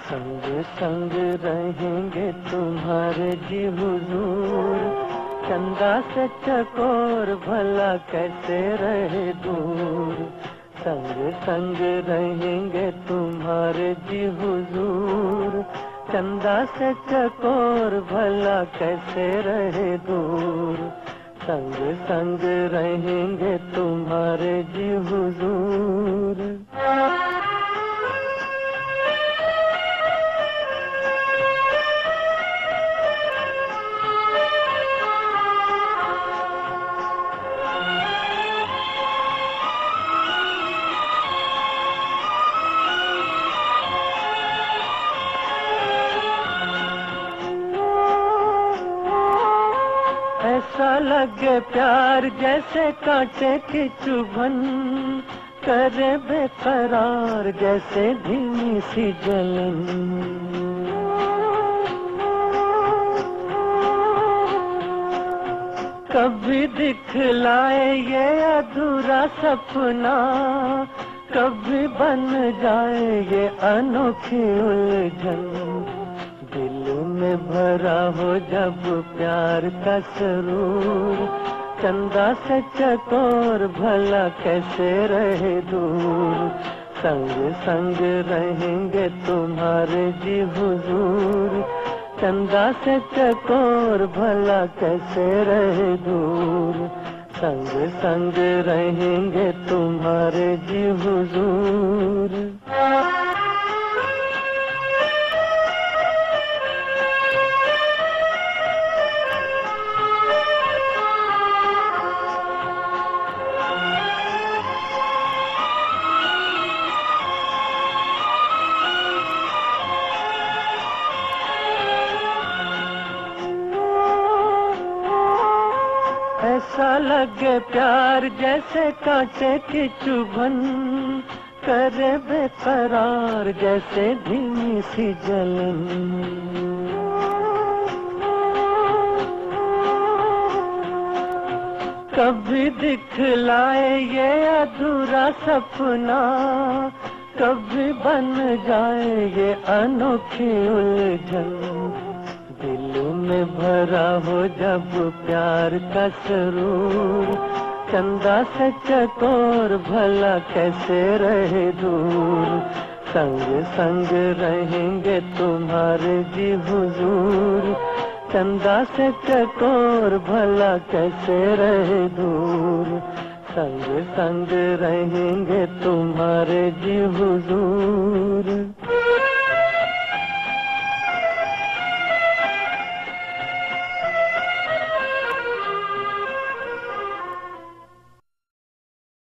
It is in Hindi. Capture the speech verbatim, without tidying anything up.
संग संग रहेंगे तुम्हारे जी हुजूर, चंदा से चकोर भला कैसे रहे दूर। संग संग रहेंगे तुम्हारे जी हुजूर, चंदा से चकोर भला कैसे रहे दूर। संग संग रहेंगे तुम्हारे जी हुजूर। ऐसा लगे प्यार जैसे कांटे की चुभन, करे बेकरार जैसे धीमी सी जलन। कभी दिखलाए ये अधूरा सपना, कभी बन जाए ये अनोखी उलझन। दिल में भरा हो जब प्यार का सरूर, चंदा से चकोर भला कैसे रहे दूर। संग संग रहेंगे तुम्हारे जी हुजूर, चंदा से चकोर भला कैसे रहे दूर। संग संग रहेंगे तुम्हारे जी हुजूर। ऐसा लगे प्यार जैसे कांटे की चुभन, करे बेकरार जैसे धीमी सी जलन। कभी दिखलाए ये अधूरा सपना, कभी बन जाए ये अनोखी उलझन। दिल में भरा हो जब प्यार का सरूर, चंदा से चकोर भला कैसे रहे दूर। संग संग रहेंगे तुम्हारे जी हुजूर, चंदा से चकोर भला कैसे रहे दूर। संग संग रहेंगे तुम्हारे जी हुजूर।